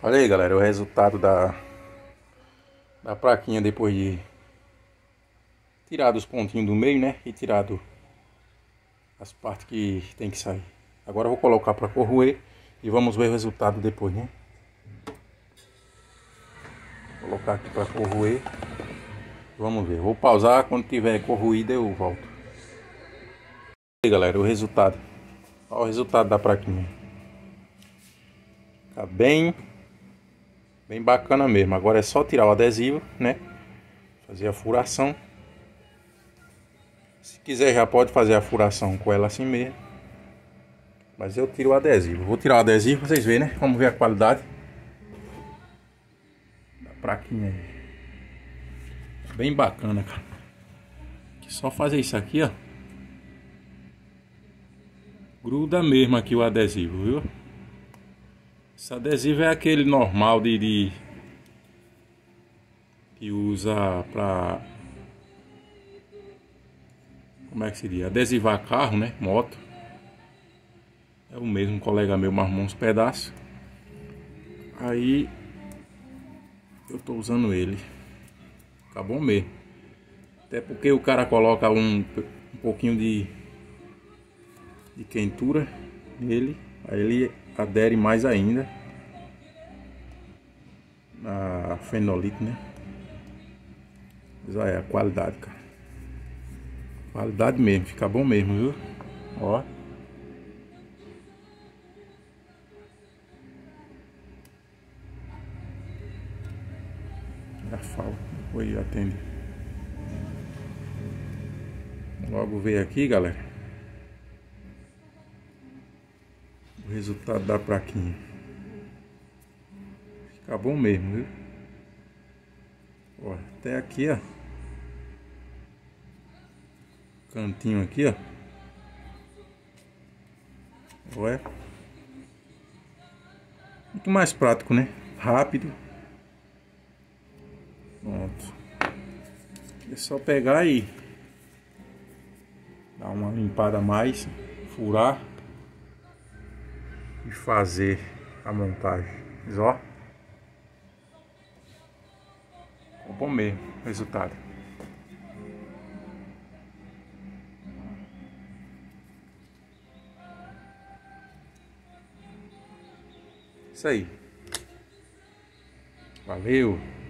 Olha aí, galera, o resultado da plaquinha depois de tirado os pontinhos do meio, né? E tirado as partes que tem que sair. Agora eu vou colocar para corroer e vamos ver o resultado depois, né? Vou colocar aqui para corroer. Vamos ver. Vou pausar, quando tiver corroído eu volto. E aí, galera, o resultado. Olha o resultado da plaquinha. Tá bem bacana mesmo. Agora é só tirar o adesivo, né? Fazer a furação. Se quiser já pode fazer a furação com ela assim mesmo. Mas eu tiro o adesivo. Vou tirar o adesivo pra vocês verem, né? Vamos ver a qualidade da plaquinha aí. Bem bacana, cara. Só fazer isso aqui, ó. Gruda mesmo aqui o adesivo, viu? Esse adesivo é aquele normal que usa pra... Como é que seria? Adesivar carro, né? Moto. É o mesmo, um colega meu marmou uns pedaços. Aí eu tô usando ele. Tá bom mesmo. Até porque o cara coloca um pouquinho de quentura nele. Aí ele adere mais ainda na fenolite, né? Mas olha a qualidade, cara. Qualidade mesmo, fica bom mesmo, viu? Ó. Já falo, depois atende. Logo veio aqui, galera, o resultado da plaquinha. Fica bom mesmo, viu? Ó, até aqui, ó. Cantinho aqui, ó. Olha. Muito mais prático, né? Rápido. Pronto. É só pegar e dar uma limpada a mais, furar e fazer a montagem. Mas, ó, ficou bom mesmo o resultado. Isso aí. Valeu.